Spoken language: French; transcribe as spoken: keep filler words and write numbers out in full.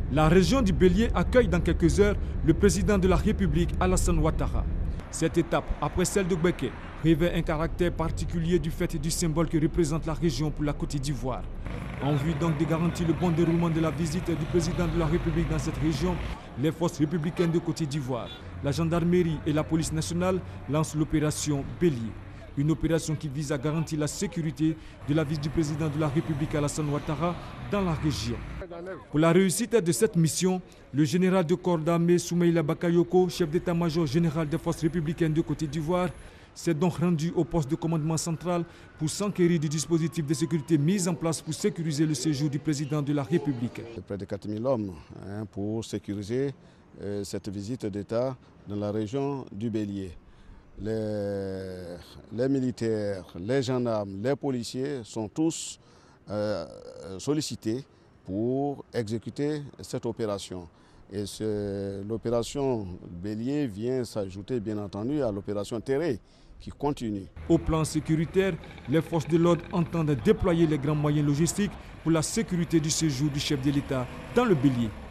La région du Bélier accueille dans quelques heures le président de la République, Alassane Ouattara. Cette étape, après celle de Béké, revêt un caractère particulier du fait du symbole que représente la région pour la Côte d'Ivoire. En vue donc de garantir le bon déroulement de la visite du président de la République dans cette région, les forces républicaines de Côte d'Ivoire, la gendarmerie et la police nationale lancent l'opération Bélier. Une opération qui vise à garantir la sécurité de la visite du président de la République Alassane Ouattara dans la région. Pour la réussite de cette mission, le général de corps d'armée Soumaïla Bakayoko, chef d'état-major général des forces républicaines de Côte d'Ivoire, s'est donc rendu au poste de commandement central pour s'enquérir du dispositif de sécurité mis en place pour sécuriser le séjour du président de la République. Près de quatre mille hommes hein, pour sécuriser euh, cette visite d'État dans la région du Bélier. Les, les militaires, les gendarmes, les policiers sont tous euh, sollicités pour exécuter cette opération. Et l'opération Bélier vient s'ajouter bien entendu à l'opération Terré qui continue. Au plan sécuritaire, les forces de l'ordre entendent déployer les grands moyens logistiques pour la sécurité du séjour du chef de l'État dans le Bélier.